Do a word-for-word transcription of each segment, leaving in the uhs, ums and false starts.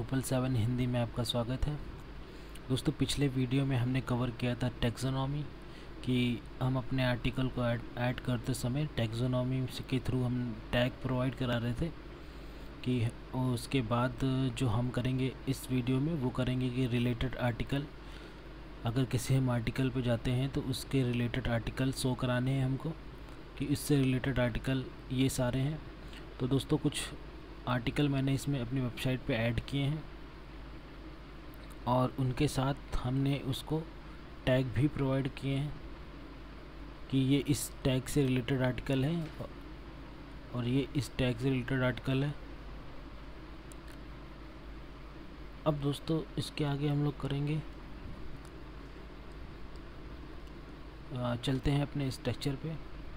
Triple seven Hindi में आपका स्वागत है। दोस्तों, पिछले वीडियो में हमने कवर किया था टैक्सोनॉमी कि हम अपने आर्टिकल को ऐड ऐड करते समय टैक्सोनॉमी के थ्रू हम टैग प्रोवाइड करा रहे थे कि उसके बाद जो हम करेंगे इस वीडियो में वो करेंगे कि रिलेटेड आर्टिकल, अगर किसी हम आर्टिकल पे जाते हैं तो उसके रिलेटेड आर्टिकल शो कराने हैं हमको कि इससे रिलेटेड आर्टिकल ये सारे हैं। तो दोस्तों, कुछ आर्टिकल मैंने इसमें अपनी वेबसाइट पे ऐड किए हैं और उनके साथ हमने उसको टैग भी प्रोवाइड किए हैं कि ये इस टैग से रिलेटेड आर्टिकल है और ये इस टैग से रिलेटेड आर्टिकल है। अब दोस्तों, इसके आगे हम लोग करेंगे, आ, चलते हैं अपने स्ट्रक्चर पे,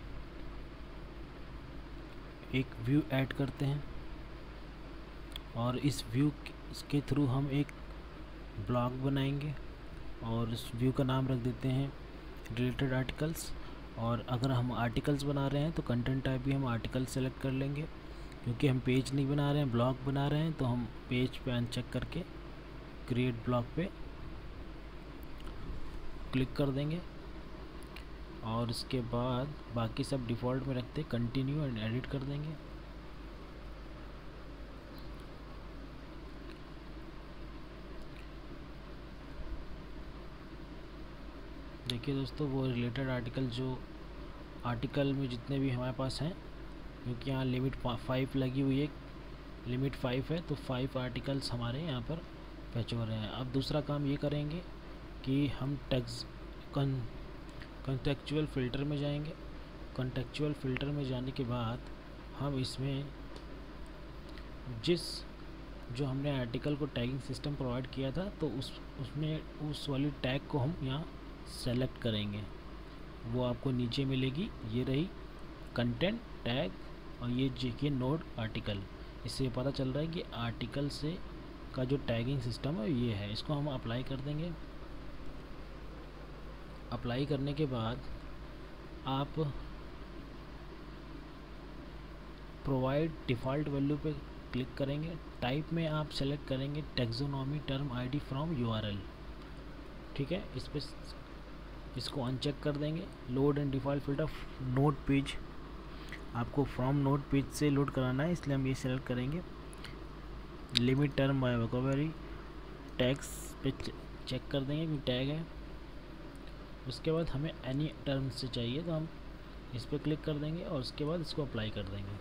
एक व्यू ऐड करते हैं और इस व्यू के थ्रू हम एक ब्लॉग बनाएंगे और इस व्यू का नाम रख देते हैं रिलेटेड आर्टिकल्स। और अगर हम आर्टिकल्स बना रहे हैं तो कंटेंट टाइप भी हम आर्टिकल सेलेक्ट कर लेंगे, क्योंकि हम पेज नहीं बना रहे हैं, ब्लॉग बना रहे हैं, तो हम पेज पे अनचेक करके क्रिएट ब्लॉग पे क्लिक कर देंगे और इसके बाद बाकी सब डिफ़ॉल्ट में रखते कंटिन्यू एंड एडिट कर देंगे। देखिए दोस्तों, वो रिलेटेड आर्टिकल जो आर्टिकल में जितने भी हमारे पास हैं, क्योंकि यहाँ लिमिट फाइव लगी हुई है, लिमिट फाइव है, तो फाइव आर्टिकल्स हमारे यहाँ पर फैच हो रहे हैं। अब दूसरा काम ये करेंगे कि हम टैग्स कॉन्टेक्चुअल फ़िल्टर में जाएंगे। कॉन्टेक्चुअल फ़िल्टर में जाने के बाद हम इसमें जिस जो हमने आर्टिकल को टैगिंग सिस्टम प्रोवाइड किया था, तो उस उसमें उस वाली टैग को हम यहाँ सेलेक्ट करेंगे। वो आपको नीचे मिलेगी, ये रही कंटेंट टैग और ये देखिए नोड आर्टिकल। इससे पता चल रहा है कि आर्टिकल से का जो टैगिंग सिस्टम है ये है। इसको हम अप्लाई कर देंगे। अप्लाई करने के बाद आप प्रोवाइड डिफ़ॉल्ट वैल्यू पे क्लिक करेंगे। टाइप में आप सेलेक्ट करेंगे taxonomy term ID from URL. ठीक है, इस पे इसको अनचेक कर देंगे। Load and default filter node page, आपको फ्रॉम नोड पेज से लोड कराना है, इसलिए हम ये सेलेक्ट करेंगे। Limit term by vocabulary tags पे चेक कर देंगे कि टैग है। उसके बाद हमें एनी टर्म से चाहिए तो हम इस पर क्लिक कर देंगे और उसके बाद इसको अप्लाई कर देंगे।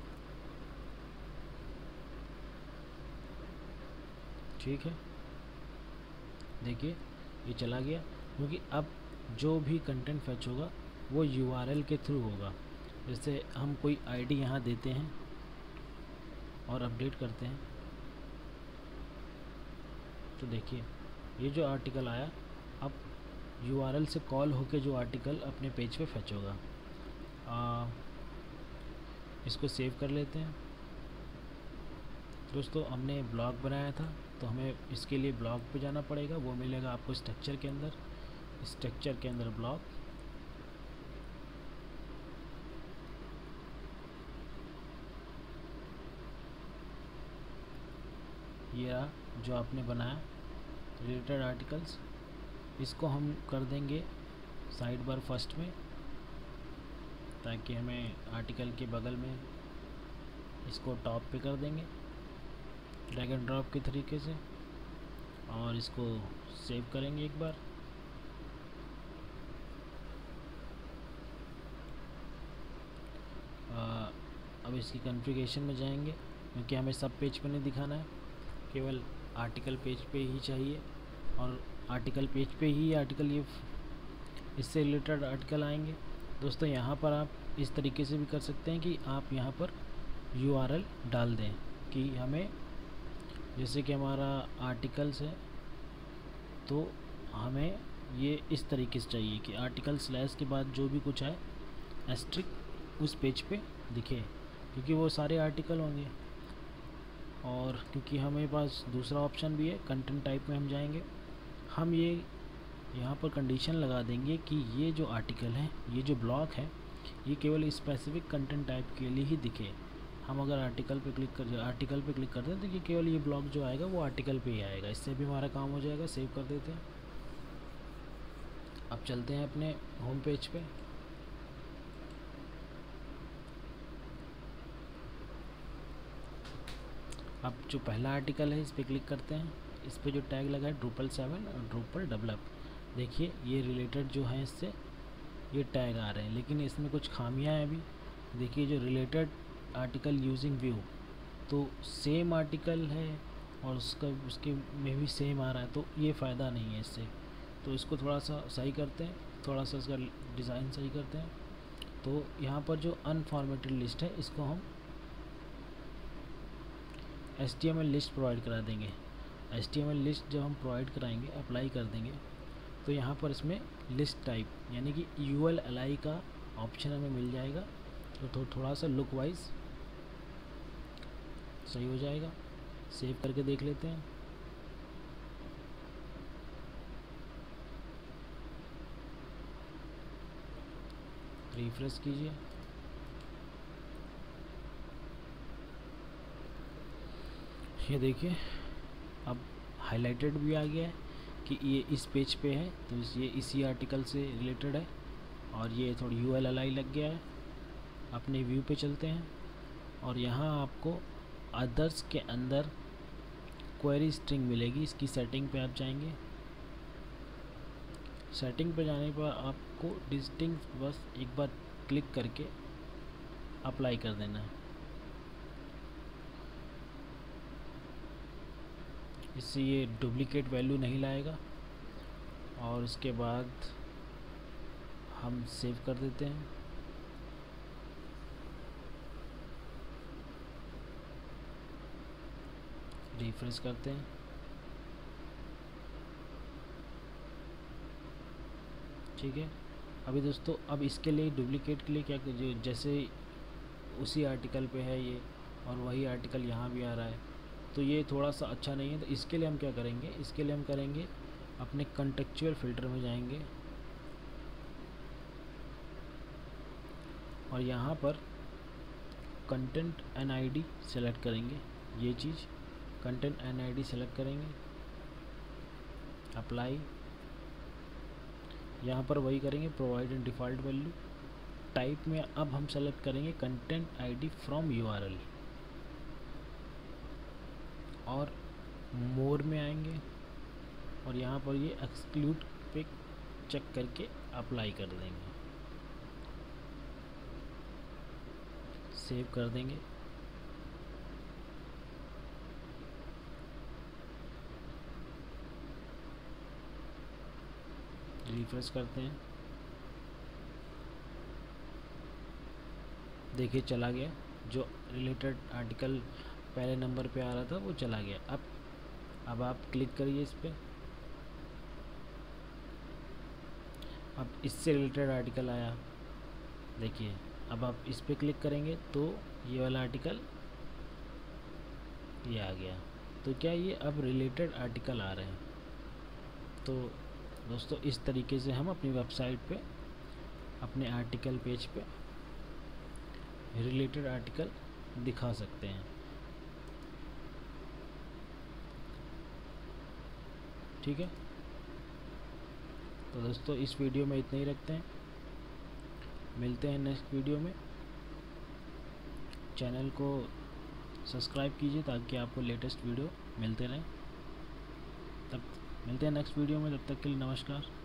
ठीक है, देखिए ये चला गया, क्योंकि अब जो भी कंटेंट फैच होगा वो यूआरएल के थ्रू होगा। जैसे हम कोई आईडी यहाँ देते हैं और अपडेट करते हैं, तो देखिए ये जो आर्टिकल आया अब यूआरएल से कॉल होके जो आर्टिकल अपने पेज पे फैच होगा। आ, इसको सेव कर लेते हैं। दोस्तों, हमने ब्लॉग बनाया था तो हमें इसके लिए ब्लॉग पे जाना पड़ेगा। वो मिलेगा आपको स्ट्रक्चर के अंदर, स्ट्रक्चर के अंदर ब्लॉग, ये जो आपने बनाया रिलेटेड आर्टिकल्स, इसको हम कर देंगे साइड बार फर्स्ट में, ताकि हमें आर्टिकल के बगल में इसको टॉप पे कर देंगे ड्रैग एंड ड्रॉप के तरीके से और इसको सेव करेंगे एक बार। आ, अब इसकी कॉन्फ़िगरेशन में जाएंगे, क्योंकि हमें सब पेज पे नहीं दिखाना है, केवल आर्टिकल पेज पे ही चाहिए। और आर्टिकल पेज पे ही आर्टिकल ये इससे रिलेटेड आर्टिकल आएंगे। दोस्तों, यहाँ पर आप इस तरीके से भी कर सकते हैं कि आप यहाँ पर यूआरएल डाल दें कि हमें, जैसे कि हमारा आर्टिकल्स है तो हमें ये इस तरीके से चाहिए कि आर्टिकल स्लैश के बाद जो भी कुछ है एस्ट्रिक उस पेज पे दिखे, क्योंकि वो सारे आर्टिकल होंगे। और क्योंकि हमें पास दूसरा ऑप्शन भी है, कंटेंट टाइप में हम जाएंगे, हम ये यहाँ पर कंडीशन लगा देंगे कि ये जो आर्टिकल है, ये जो ब्लॉक है, ये केवल स्पेसिफिक कंटेंट टाइप के लिए ही दिखे। हम अगर आर्टिकल पे क्लिक कर आर्टिकल पे क्लिक करते हैं तो ये केवल ये ब्लॉक जो आएगा वो आर्टिकल पे ही आएगा। इससे भी हमारा काम हो जाएगा। सेव कर देते हैं। अब चलते हैं अपने होम पेज पे। अब जो पहला आर्टिकल है इस पर क्लिक करते हैं। इस पर जो टैग लगा है ड्रूपल सेवन और ड्रूपल डेवलप, देखिए ये रिलेटेड जो है इससे ये टैग आ रहे हैं, लेकिन इसमें कुछ खामियां हैं अभी। देखिए जो रिलेटेड आर्टिकल यूजिंग व्यू, तो सेम आर्टिकल है और उसका उसके में भी सेम आ रहा है, तो ये फ़ायदा नहीं है इससे। तो इसको थोड़ा सा सही करते हैं, थोड़ा सा इसका डिज़ाइन सही करते हैं। तो यहाँ पर जो अनफॉर्मेटेड लिस्ट है इसको हम H T M L list provide करा देंगे। H T M L list जब हम प्रोवाइड कराएंगे, अप्लाई कर देंगे, तो यहाँ पर इसमें लिस्ट टाइप यानी कि यू एल एल आई का ऑप्शन हमें मिल जाएगा। तो थो, थोड़ा सा लुक वाइज सही हो जाएगा। सेव करके देख लेते हैं। रिफ्रेश कीजिए। ये देखिए अब हाइलाइटेड भी आ गया है कि ये इस पेज पे है, तो इस ये इसी आर्टिकल से रिलेटेड है और ये थोड़ी यू एल एल आई लग गया है। अपने व्यू पे चलते हैं और यहाँ आपको अदर्स के अंदर क्वेरी स्ट्रिंग मिलेगी। इसकी सेटिंग पे आप जाएंगे। सेटिंग पे जाने पर आपको डिस्टिंक्ट बस एक बार क्लिक करके अप्लाई कर देना है। इससे ये डुप्लीकेट वैल्यू नहीं लाएगा। और उसके बाद हम सेव कर देते हैं। रिफ्रेश करते हैं। ठीक है। अभी दोस्तों अब इसके लिए डुप्लीकेट के लिए क्या कीजिए, जैसे उसी आर्टिकल पे है ये और वही आर्टिकल यहाँ भी आ रहा है, तो ये थोड़ा सा अच्छा नहीं है। तो इसके लिए हम क्या करेंगे, इसके लिए हम करेंगे अपने कॉन्टेक्चुअल फ़िल्टर में जाएंगे और यहाँ पर content N I D select करेंगे। ये चीज़ content N I D select करेंगे, अप्लाई। यहाँ पर वही करेंगे provide and default value. Type में अब हम सेलेक्ट करेंगे कंटेंट आईडी फ्रॉम यूआरएल और मोर में आएंगे और यहाँ पर ये एक्सक्लूड पे चेक करके अप्लाई कर देंगे। सेव कर देंगे। रिफ्रेश करते हैं। देखिए चला गया, जो रिलेटेड आर्टिकल पहले नंबर पे आ रहा था वो चला गया। अब अब आप क्लिक करिए इस पर। अब इससे रिलेटेड आर्टिकल आया, देखिए अब आप इस पर क्लिक करेंगे तो ये वाला आर्टिकल ये आ गया। तो क्या ये अब रिलेटेड आर्टिकल आ रहे हैं। तो दोस्तों इस तरीके से हम अपनी वेबसाइट पे अपने आर्टिकल पेज पे रिलेटेड आर्टिकल दिखा सकते हैं। ठीक है। तो दोस्तों इस वीडियो में इतना ही रखते हैं। मिलते हैं नेक्स्ट वीडियो में। चैनल को सब्सक्राइब कीजिए ताकि आपको लेटेस्ट वीडियो मिलते रहें। तब मिलते हैं नेक्स्ट वीडियो में, तब तक के लिए नमस्कार।